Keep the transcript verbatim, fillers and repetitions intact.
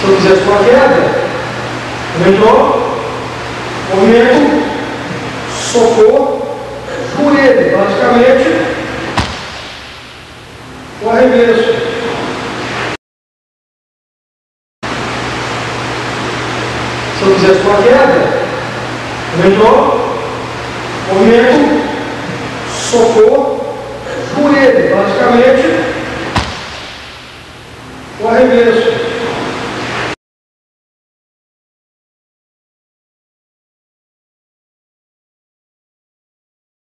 Se eu fizesse uma queda, entrou, movimento, socou, joelho, praticamente, o arremesso. Se eu fizesse uma queda, entrou, movimento, socou, joelho, praticamente, o arremesso.